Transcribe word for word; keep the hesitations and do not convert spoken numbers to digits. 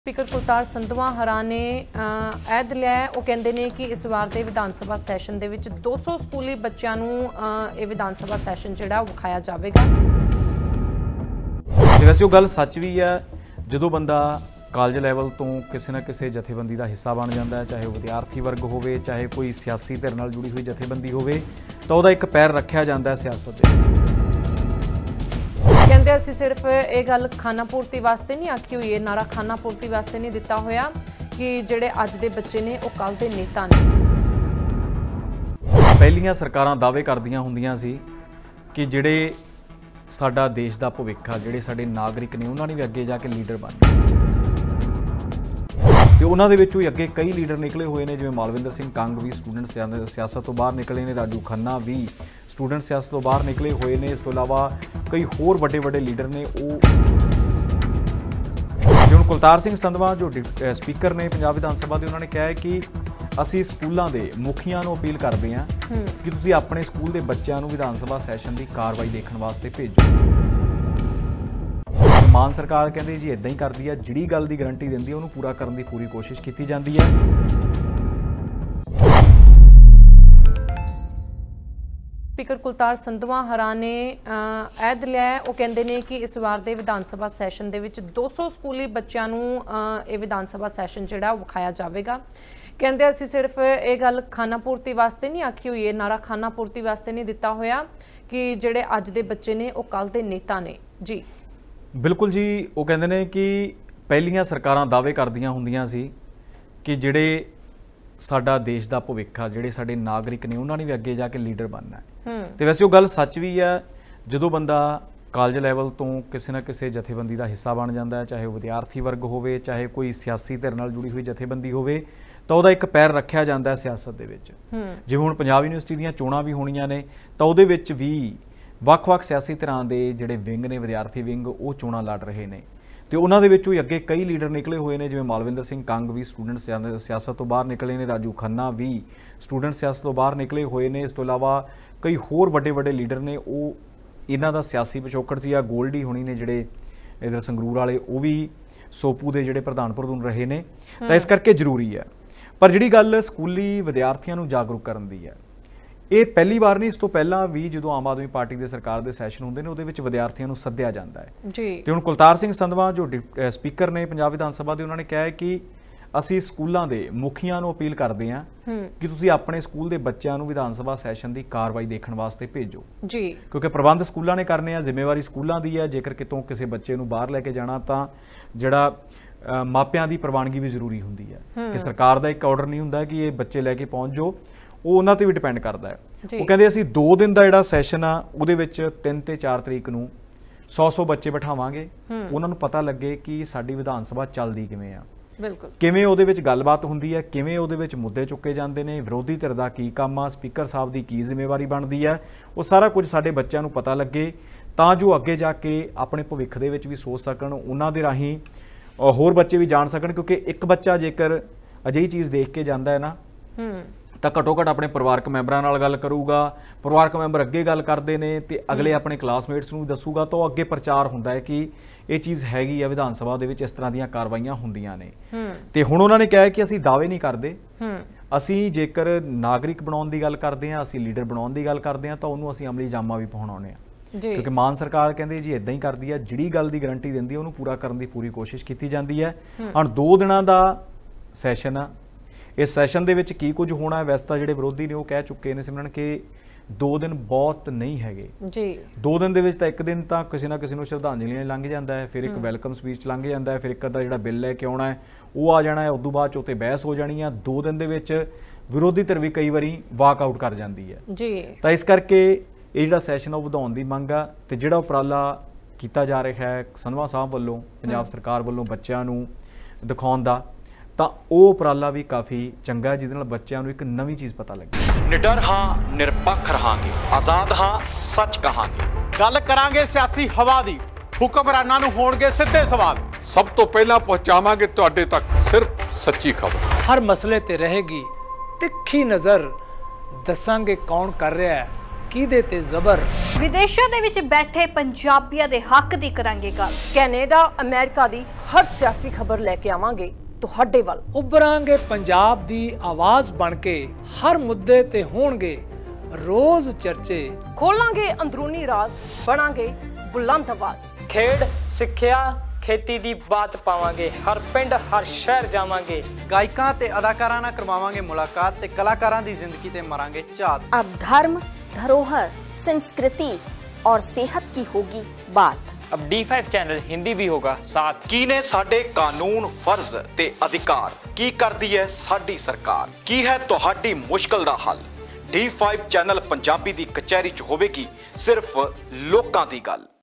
Speaker Kultar Sandhwan हरा ने ऐद लिया है। वो कहते हैं कि इस बार के विधान सभा सैशन के विच दो सौ स्कूली बच्चों ये विधान सभा सैशन जिहड़ा विखाया जाएगा। वैसे वो गल सच भी है, जो बंदा कालज लैवल तो किसी न किसी जथेबंदी का हिस्सा बन जाता है, चाहे वह विद्यार्थी वर्ग होवे, चाहे कोई सियासी धिर नाल जुड़ी हुई जथेबंदी होवे, तो वह एक पैर रखा जाता है सियासत दे। कहते असीं सिर्फ ये गल खाना पूर्ति वास्ते नहीं आखी हुई है, नारा खाना पूर्ति वास्ते नहीं दिता होया कि जिहड़े अज दे बच्चे ने वो कल दे नेता ने। पहलियां सरकारां दावे करदियां हुंदियां सी कि जिहड़े साडा देश दा भविख आ, जिहड़े साडे नागरिक ने, उन्हां ने भी अगे जाके लीडर बनना। ते उन्हां दे विचों अगे कई लीडर निकले हुए ने, जिवें मालविंदर सिंह कंग भी स्टूडेंट सियासत तो बाहर निकले ने, राजू खन्ना भी स्टूडेंट सियासत तो बाहर निकले हुए ने। इस तो इलावा कई होर वड्डे वड्डे लीडर ने। वो हुण कुलतार सिंह संधवा जो स्पीकर ने पंजाब विधान सभा के, उन्होंने कहा है कि असीं स्कूलों के मुखियां नूं अपील करते हैं कि तुसीं अपने स्कूल के बच्चों को विधान सभा सैशन की कार्रवाई देखने वास्ते भेजो। मान सरकार कहते जी इदां ही करती है, जिहड़ी गल की गारंटी दिंदी है उन्होंने पूरा करने की पूरी कोशिश की जाती है। स्पीकर कुलतार संधवा हरा ने ऐद लिया है। वो कहते हैं कि इस बार के विधान सभा सैशन के विच दो सौ स्कूली बच्चों ये विधान सभा सैशन जिहड़ा विखाया जाएगा। कहते असीं सिर्फ ये गल खाना पूर्ति वास्ते नहीं आखी हुई है, नारा खाना पूर्ति वास्ते नहीं दिता होया कि जिहड़े अज दे बच्चे ने वो कल दे नेता ने। जी बिल्कुल जी, वो कहते हैं कि पहलियां सरकारां दावे करदियां हुंदियां सी कि जिहड़े साडा देश दा भविख आ, जिहड़े साडे नागरिक ने, उन्हां ने भी अगे जाके लीडर बनना है। ते वैसे वो गल सच भी है, जो बंदा कालज लैवल तो किसी न किसी जथेबंदी का हिस्सा बन जाता है, चाहे वह विद्यार्थी वर्ग होवे, चाहे कोई सियासी धिर नाल जुड़ी हुई जथेबंदी होवे, तो वह एक पैर रखा जाता है सियासत दे विच। जिवें हुण पंजाब यूनिवर्सिटी दीयां चोणां भी होणीआं ने, तो उहदे विच भी ਵੱਖ-ਵੱਖ सियासी धिरां दे जिहड़े विंग ने, विद्यार्थी विंग, वो चोणां लड़ रहे हैं। तो उन्होंने विचों अगे कई लीडर निकले हुए हैं, जिवें मालविंदर सिंह कंग भी स्टूडेंट सियासत तो बाहर निकले ने, राजू खन्ना भी स्टूडेंट सियासत तो बाहर निकले हुए हैं। इस तो इलावा कई होर वड्डे वड्डे लीडर ने। वो इन्हां दा सियासी पिछोकड़ सी आ। गोल्डी होनी ने जिहड़े इधर संगरूर वाले, वो भी सोपू के जिहड़े प्रधान प्रधुन रहे ने। तो इस करके जरूरी है। पर जिहड़ी गल स्कूली विद्यार्थियों नूं जागरूक करन दी है, ये पहली बार नहीं, इस तो पहला भी जो आम आदमी पार्टी के सरकार के सैशन होंगे ने, उहदे विच विद्यार्थियों नूं सद्दिया जाता है जी। तो हुण कुलतार सिंह संधवा जो स्पीकर ने पंजाब विधान सभा के, उन्होंने कहा है कि असीं स्कूलों के मुखियां नूं अपील करते हैं कि तुसीं अपने स्कूल के बच्चों को विधान सभा सैशन की कार्रवाई देखने वास्ते भेजो जी, क्योंकि प्रबंध स्कूलों ने करने आ, जिम्मेवारी स्कूलों की है। जेकर कितों किसी बच्चे को बाहर लैके जाना, तो जिहड़ा मापियां की प्रवानगी भी जरूरी होंदी है कि सरकार का एक ऑर्डर नहीं होंदा कि ये बच्चे लैके पहुँच जाओ, वो उन्हां ते भी डिपेंड करता है। वो कहते असीं दो दिन का जिहड़ा सैशन आ, उहदे विच तीन ते चार तरीक नूं सौ सौ बच्चे बिठावांगे, उन्हां नूं पता लगे कि साडी विधान सभा चलदी किवें आ, बिल्कुल किवें उहदे विच गलबात हुंदी है, किवें उहदे विच मुद्दे चुके जांदे ने, विरोधी धिर दा की काम आ, स्पीकर साहब दी की जिम्मेवारी बनदी है, वो सारा कुछ साडे बच्चों नूं पता लगे, तां जो अगे जाके अपने भविख दे विच भी सोच सकण, उन्हां दे राहीं होर बच्चे भी जाण सकण। क्योंकि एक बच्चा जेकर अजिही चीज़ देख के जांदा है ना, तो घट्टो घट्ट अपने परिवारक मैंबरां नाल गल करूगा, परिवारक मैंबर अगे गल करते हैं, तो अगले अपने क्लासमेट्स नूं दसूगा, तो अगे प्रचार हुंदा है कि ये चीज़ हैगी है, विधान सभा दे विच इस तरह दीयां कार्रवाइयां हुंदियां ने। ते हुण उन्होंने कहा कि असीं दावे नहीं करते, असीं जेकर नागरिक बनाउण दी गल करते हैं, असीं लीडर बनाउण दी गल करते हैं, तो उन्होंने असीं अमली जामा भी पहुँचाउने आ। क्योंकि मान सरकार कहते जी इदां ही करती है, जिहड़ी गल की गारंटी दिंदी है उन्होंने पूरा करने की पूरी कोशिश की जाती है। हुण दो दिनां दा सैशन आ, इस सैशन दे विच की कुछ होना है, वैसे तो जिहड़े विरोधी ने वो कह चुके हैं सिमरन कि दो दिन बहुत नहीं है जी। दो दिन दे विच तां एक दिन तां किसी ना किसी नूं श्रद्धांजलि लंघ जाता है, फिर एक वैलकम स्पीच लंघ जाता है, फिर एक अद्धा जिहड़ा बिल लैके आउणा है वो आ जाना है, उदों बाद उत्ते बहस हो जानी है। दो दिन दे विच विरोधी धिर भी कई वारी वाकआउट कर जाती है जी। तो इस करके ये जिहड़ा सैशन वो वधाउण दी मंग आ, ते जिहड़ा उपराला कीता जा रहा है संधवा साहब वल्लों, पंजाब सरकार वल्लों बच्चों नूं दिखाउण दा, ਤਾਂ ਉਹ ਉਪਰਾਲਾ भी काफ़ी चंगा है, जिहदे नाल बच्चों को एक नवी चीज़ पता लगे। निडर हाँ, निरपक्ष रहांगे, आज़ाद हाँ, सच कहांगे, गल करांगे सियासी हवा दी, हुक्मरानां नूं होणगे सिद्धे सवाल, सब तो पहला पहुंचावांगे तुहाडे तक सिर्फ सच्ची खबर, हर मसले ते रहेगी तिखी नज़र, दसांगे कौन कर रहा है किहदे ते ज़बर। ਵਿਦੇਸ਼ਾਂ ਦੇ ਵਿੱਚ ਬੈਠੇ ਪੰਜਾਬੀਆਂ ਦੇ ਹੱਕ ਦੀ ਕਰਾਂਗੇ ਗੱਲ। ਕੈਨੇਡਾ ਅਮਰੀਕਾ ਦੀ ਹਰ ਸਿਆਸੀ ਖਬਰ ਲੈ ਕੇ ਆਵਾਂਗੇ ਤੁਹਾਡੇ ਵੱਲ। ਉਭਰਾਂਗੇ ਪੰਜਾਬ ਦੀ ਆਵਾਜ਼ ਬਣ ਕੇ, ਹਰ ਮੁੱਦੇ ਤੇ ਹੋਣਗੇ ਰੋਜ਼ ਚਰਚੇ। ਖੋਲਾਂਗੇ ਅੰਦਰੂਨੀ ਰਾਜ਼, ਬਣਾਂਗੇ ਬੁਲੰਦ ਆਵਾਜ਼। ਖੇਡ, ਸਿੱਖਿਆ, ਖੇਤੀ ਦੀ ਬਾਤ ਪਾਵਾਂਗੇ, ਹਰ ਪਿੰਡ ਹਰ ਸ਼ਹਿਰ ਜਾਵਾਂਗੇ। ਗਾਇਕਾਂ ਤੇ ਅਦਾਕਾਰਾਂ ਨਾਲ ਕਰਵਾਵਾਂਗੇ ਮੁਲਾਕਾਤ ਤੇ ਕਲਾਕਾਰਾਂ ਦੀ ਜ਼ਿੰਦਗੀ ਤੇ ਮਾਰਾਂਗੇ ਝਾਤ। अब धर्म, धरोहर, संस्कृति और सेहत की होगी बात। अब डी फाइव चैनल हिंदी भी होगा साथ। ਕੀ ਨੇ ਸਾਡੇ ਕਾਨੂੰਨ, ਫਰਜ਼ ਤੇ ਅਧਿਕਾਰ? ਕੀ ਕਰਦੀ ਹੈ ਸਾਡੀ ਸਰਕਾਰ? ਕੀ ਹੈ ਤੁਹਾਡੀ ਮੁਸ਼ਕਲ ਦਾ ਹੱਲ? ਡੀ ਫਾਈਵ ਚੈਨਲ ਪੰਜਾਬੀ ਦੀ ਕਚਹਿਰੀ 'ਚ ਹੋਵੇਗੀ ਸਿਰਫ ਲੋਕਾਂ ਦੀ ਗੱਲ।